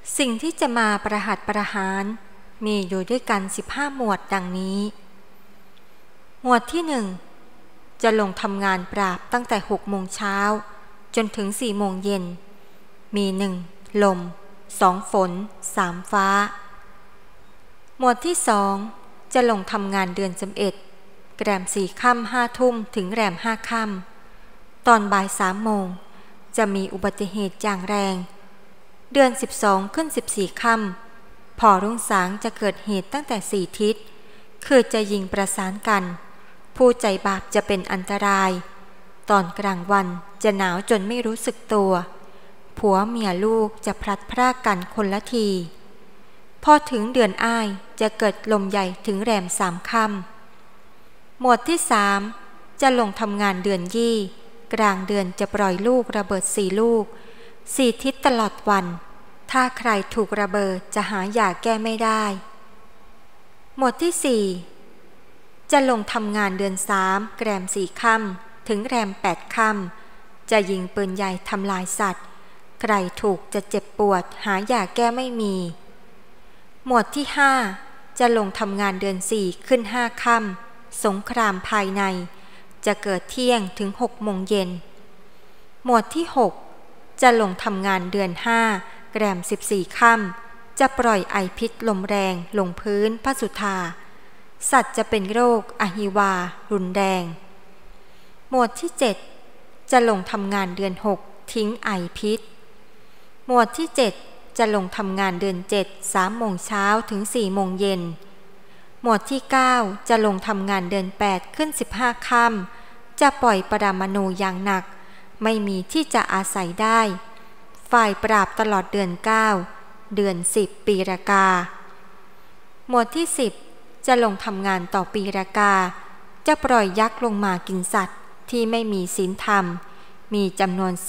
สิ่งที่จะมาประหัตประหารมีอยู่ด้วยกัน15หมวดดังนี้หมวดที่1จะลงทำงานปราบตั้งแต่6 โมงเช้าจนถึง4 โมงเย็นมี1ลม2ฝน3ฟ้าหมวดที่2จะลงทำงานเดือน11แรม4 ค่ำ5 ทุ่มถึงแรม5 ค่ำตอนบ่าย3 โมงจะมีอุบัติเหตุอย่างแรงเดือน12ขึ้น14 ค่ำพอรุ่งสางจะเกิดเหตุตั้งแต่4 ทิศคือจะยิงประสานกันผู้ใจบาปจะเป็นอันตรายตอนกลางวันจะหนาวจนไม่รู้สึกตัวผัวเมียลูกจะพลัดพรากกันคนละทีพอถึงเดือนอ้ายจะเกิดลมใหญ่ถึงแรม3 ค่ำหมวดที่3จะลงทำงานเดือนยี่กลางเดือนจะปล่อยลูกระเบิด4 ลูก4 ทิศตลอดวันถ้าใครถูกระเบิดจะหายาแก้ไม่ได้หมวดที่4จะลงทำงานเดือน3แรม4 ค่ำถึงแรม8 ค่ำจะยิงปืนใหญ่ทำลายสัตว์ใครถูกจะเจ็บปวดหายาแก้ไม่มีหมวดที่5จะลงทำงานเดือน4ขึ้น5 ค่ำสงครามภายในจะเกิดเที่ยงถึง6 โมงเย็นหมวดที่6จะลงทำงานเดือน5แรม14 ค่ำจะปล่อยไอพิษลมแรงลงพื้นพระสุธาสัตว์จะเป็นโรคอหิวารุนแรงหมวดที่7จะลงทำงานเดือน6ทิ้งไอพิษหมวดที่7จะลงทำงานเดือน7 3 โมงเช้าถึง4 โมงเย็นหมวดที่9จะลงทำงานเดือน8ขึ้น15 ค่ำจะปล่อยปรมาณูอย่างหนักไม่มีที่จะอาศัยได้ฝ่ายปราบตลอดเดือน9เดือน10ปีรากาหมวดที่10จะลงทำงานต่อปีรากาจะปล่อยยักษ์ลงมากินสัตว์ที่ไม่มีศีลธรรมมีจำนวน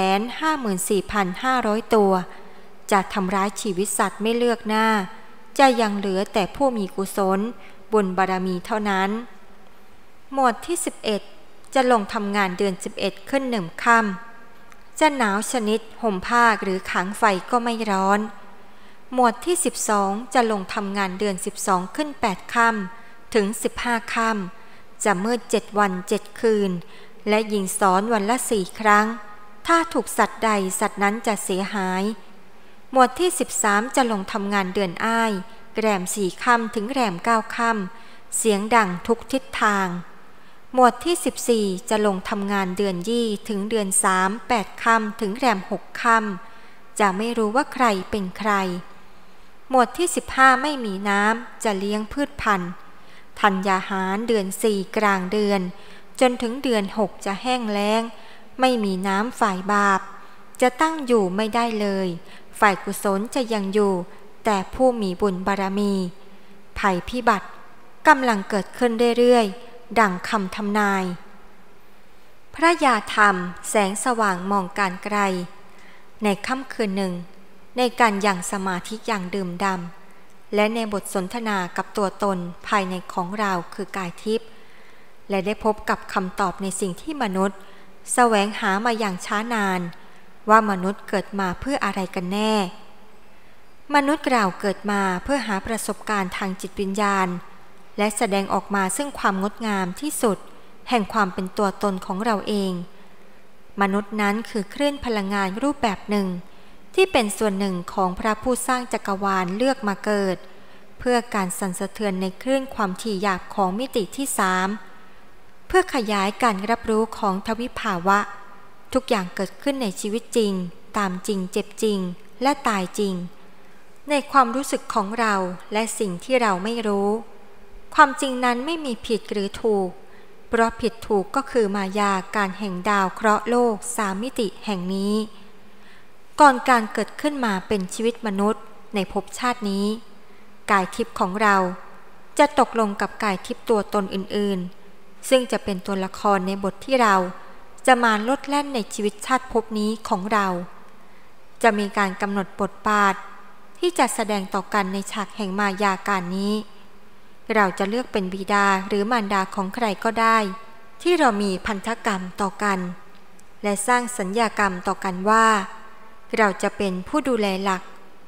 454,500 ตัวจะทำร้ายชีวิตสัตว์ไม่เลือกหน้าจะยังเหลือแต่ผู้มีกุศลบุญบารมีเท่านั้นหมวดที่11จะลงทำงานเดือน11ขึ้น1 ค่ำจะหนาวชนิดห่มผ้าหรือขังไฟก็ไม่ร้อนหมวดที่12จะลงทำงานเดือน12ขึ้น8 ค่ำถึง15 ค่ำจะมืด7 วัน 7 คืนและยิงสอนวันละ4 ครั้งถ้าถูกสัตว์ใดสัตว์นั้นจะเสียหายหมวดที่13จะลงทำงานเดือนอ้ายแรม4 ค่ำถึงแรม9 ค่ำเสียงดังทุกทิศทางหมวดที่14จะลงทำงานเดือนยี่ถึงเดือน3 8 ค่ำถึงแรม6 ค่ำจะไม่รู้ว่าใครเป็นใครหมวดที่15ไม่มีน้ำจะเลี้ยงพืชพันธุ์ธัญญาหารเดือน4กลางเดือนจนถึงเดือน6จะแห้งแล้งไม่มีน้ำฝ่ายบาปจะตั้งอยู่ไม่ได้เลยฝ่ายกุศลจะยังอยู่แต่ผู้มีบุญบารมีภัยพิบัติกำลังเกิดขึ้นเรื่อยๆดังคำทำนายพระญาธรรมแสงสว่างมองการไกลในค่ำคืนหนึ่งในการยังสมาธิอย่างดื่มด่ำและในบทสนทนากับตัวตนภายในของเราคือกายทิพย์และได้พบกับคำตอบในสิ่งที่มนุษย์แสวงหามาอย่างช้านานว่ามนุษย์เกิดมาเพื่ออะไรกันแน่มนุษย์เราเกิดมาเพื่อหาประสบการณ์ทางจิตวิญญาณและแสดงออกมาซึ่งความงดงามที่สุดแห่งความเป็นตัวตนของเราเองมนุษย์นั้นคือคลื่นพลังงานรูปแบบหนึ่งที่เป็นส่วนหนึ่งของพระผู้สร้างจักรวาลเลือกมาเกิดเพื่อการสั่นสะเทือนในคลื่นความถี่หยาบของมิติที่3เพื่อขยายการรับรู้ของทวิภาวะทุกอย่างเกิดขึ้นในชีวิตจริงตามจริงเจ็บจริงและตายจริงในความรู้สึกของเราและสิ่งที่เราไม่รู้ความจริงนั้นไม่มีผิดหรือถูกเพราะผิดถูกก็คือมายาการแห่งดาวเคราะห์โลก3 มิติแห่งนี้ก่อนการเกิดขึ้นมาเป็นชีวิตมนุษย์ในภพชาตินี้กายทิพย์ของเราจะตกลงกับกายทิพย์ตัวตนอื่นๆซึ่งจะเป็นตัวละครในบทที่เราจะมาลดแล่นในชีวิตชาติภพนี้ของเราจะมีการกำหนดบทบาทที่จะแสดงต่อกันในฉากแห่งมายาการนี้เราจะเลือกเป็นบิดาหรือมารดาของใครก็ได้ที่เรามีพันธกรรมต่อกันและสร้างสัญญากรรมต่อกันว่าเราจะเป็นผู้ดูแลหลัก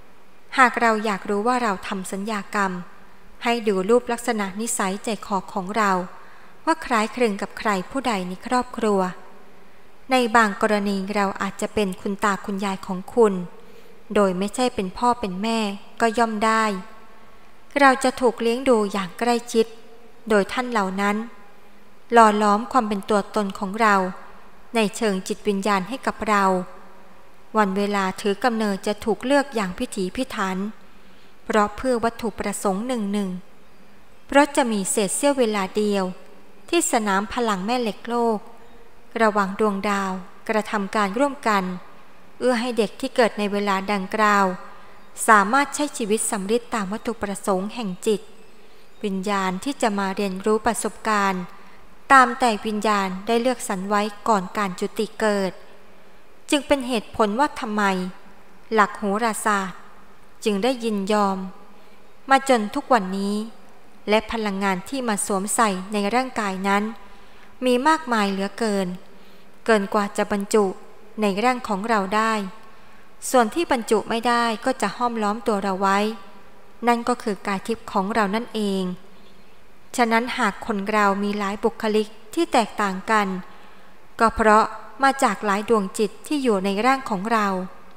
หากเราอยากรู้ว่าเราทำสัญญากรรมให้ดูรูปลักษณะนิสัยใจคอของเราว่าคล้ายคลึงกับใครผู้ใดในครอบครัวในบางกรณีเราอาจจะเป็นคุณตาคุณยายของคุณโดยไม่ใช่เป็นพ่อเป็นแม่ก็ย่อมได้เราจะถูกเลี้ยงดูอย่างใกล้ชิดโดยท่านเหล่านั้นหล่อล้อมความเป็นตัวตนของเราในเชิงจิตวิญญาณให้กับเราวันเวลาถือกำเนิดจะถูกเลือกอย่างพิถีพิถันเพราะเพื่อวัตถุประสงค์หนึ่งเพราะจะมีเศษเสี้ยวเวลาเดียวที่สนามพลังแม่เหล็กโลกระหว่างดวงดาวกระทำการร่วมกันเอื้อให้เด็กที่เกิดในเวลาดังกล่าวสามารถใช้ชีวิตสำเร็จตามวัตถุประสงค์แห่งจิตวิญญาณที่จะมาเรียนรู้ประสบการณ์ตามแต่วิญญาณได้เลือกสรรไว้ก่อนการจุติเกิดจึงเป็นเหตุผลว่าทำไมหลักโหราศาสตร์จึงได้ยินยอมมาจนทุกวันนี้และพลังงานที่มาสวมใส่ในร่างกายนั้นมีมากมายเหลือเกินกว่าจะบรรจุในร่างของเราได้ส่วนที่บรรจุไม่ได้ก็จะห้อมล้อมตัวเราไว้นั่นก็คือกายทิพย์ของเรานั่นเองฉะนั้นหากคนเรามีหลายบุคลิกที่แตกต่างกันก็เพราะมาจากหลายดวงจิตที่อยู่ในร่างของเรา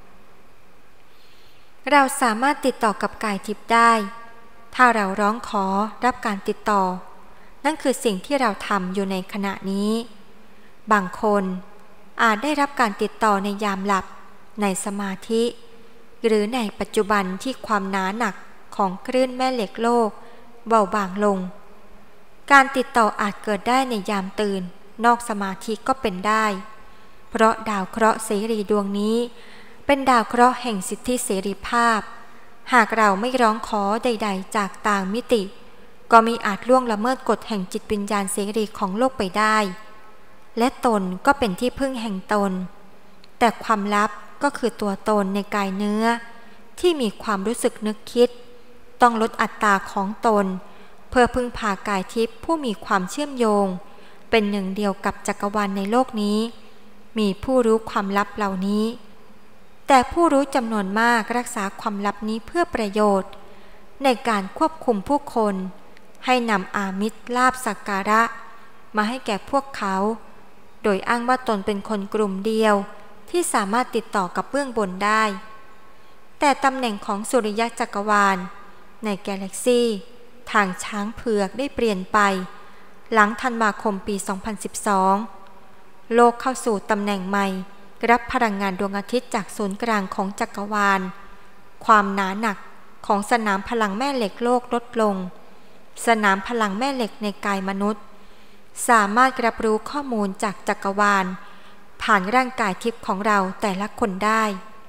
สามารถติดต่อกับกายทิพย์ได้ถ้าเราร้องขอรับการติดต่อนั่นคือสิ่งที่เราทำอยู่ในขณะนี้บางคนอาจได้รับการติดต่อในยามหลับในสมาธิหรือในปัจจุบันที่ความหนาหนักของคลื่นแม่เหล็กโลกเบาบางลงการติดต่ออาจเกิดได้ในยามตื่นนอกสมาธิก็เป็นได้เพราะดาวเคราะห์เสรีดวงนี้เป็นดาวเคราะห์แห่งสิทธิเสรีภาพหากเราไม่ร้องขอใดๆจากต่างมิติก็มิอาจล่วงละเมิดกฎแห่งจิตวิญญาณเสรีของโลกไปได้และตนก็เป็นที่พึ่งแห่งตนแต่ความลับก็คือตัวตนในกายเนื้อที่มีความรู้สึกนึกคิดต้องลดอัตราของตนเพื่อพึ่งพากายทิพย์ผู้มีความเชื่อมโยงเป็นหนึ่งเดียวกับจักรวาลในโลกนี้มีผู้รู้ความลับเหล่านี้แต่ผู้รู้จำนวนมากรักษาความลับนี้เพื่อประโยชน์ในการควบคุมผู้คนให้นำอามิตรลาภสักการะมาให้แก่พวกเขาโดยอ้างว่าตนเป็นคนกลุ่มเดียวที่สามารถติดต่อกับเบื้องบนได้แต่ตำแหน่งของสุริยะจักรวาลในกาแล็กซี่ทางช้างเผือกได้เปลี่ยนไปหลังธันวาคมปี 2012 โลกเข้าสู่ตำแหน่งใหม่รับพลังงานดวงอาทิตย์จากศูนย์กลางของจักรวาลความหนาหนักของสนามพลังแม่เหล็กโลกลดลงสนามพลังแม่เหล็กในกายมนุษย์สามารถรับรู้ข้อมูลจากจักรวาลผ่านร่างกายทิพย์ของเราแต่ละคนได้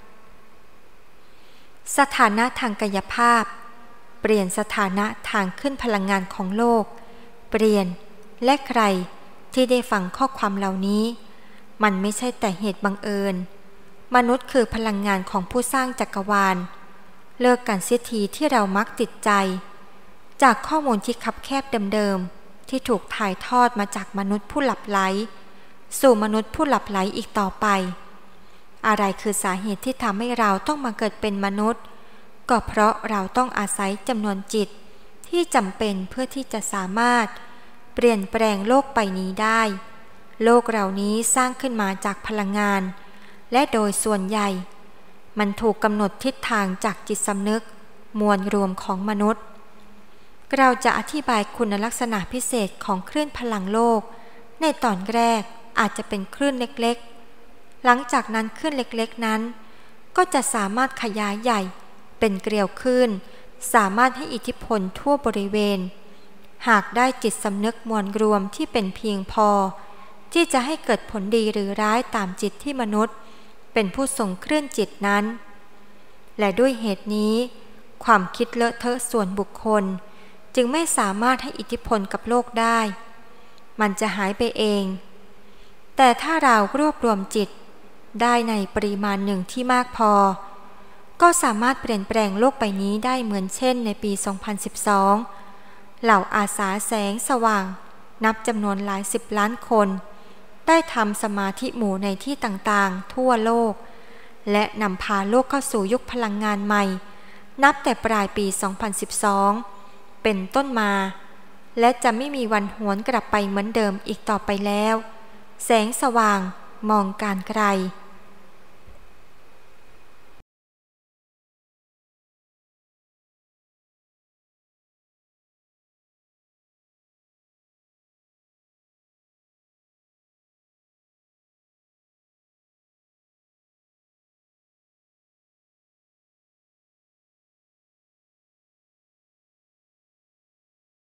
สถานะทางกายภาพเปลี่ยนสถานะทางขึ้นพลังงานของโลกเปลี่ยนและใครที่ได้ฟังข้อความเหล่านี้มันไม่ใช่แต่เหตุบังเอิญมนุษย์คือพลังงานของผู้สร้างจักรวาลเลิกกันเสียทีที่เรามักติดใจจากข้อมูลที่คับแคบเดิมๆที่ถูกถ่ายทอดมาจากมนุษย์ผู้หลับไหลสู่มนุษย์ผู้หลับไหลอีกต่อไปอะไรคือสาเหตุที่ทำให้เราต้องมาเกิดเป็นมนุษย์ก็เพราะเราต้องอาศัยจำนวนจิตที่จำเป็นเพื่อที่จะสามารถเปลี่ยนแปลงโลกใบนี้ได้โลกเหล่านี้สร้างขึ้นมาจากพลังงานและโดยส่วนใหญ่มันถูกกำหนดทิศทางจากจิตสำนึกมวลรวมของมนุษย์เราจะอธิบายคุณลักษณะพิเศษของคลื่นพลังโลกในตอนแรกอาจจะเป็นคลื่นเล็กๆหลังจากนั้นคลื่นเล็กๆนั้นก็จะสามารถขยายใหญ่เป็นเกลียวคลื่นสามารถให้อิทธิพลทั่วบริเวณหากได้จิตสำนึกมวลรวมที่เป็นเพียงพอที่จะให้เกิดผลดีหรือร้ายตามจิตที่มนุษย์เป็นผู้ส่งคลื่นจิตนั้นและด้วยเหตุนี้ความคิดเลอะเทอะส่วนบุคคลจึงไม่สามารถให้อิทธิพลกับโลกได้มันจะหายไปเองแต่ถ้าเรารวบรวมจิตได้ในปริมาณหนึ่งที่มากพอก็สามารถเปลี่ยนแปลงโลกใบนี้ได้เหมือนเช่นในปี 2012 เหล่าอาสาแสงสว่างนับจำนวนหลาย10 ล้านคนได้ทำสมาธิหมู่ในที่ต่างๆทั่วโลกและนำพาโลกเข้าสู่ยุคพลังงานใหม่นับแต่ปลายปี 2012 เป็นต้นมาและจะไม่มีวันหวนกลับไปเหมือนเดิมอีกต่อไปแล้วแสงสว่างมองการไกล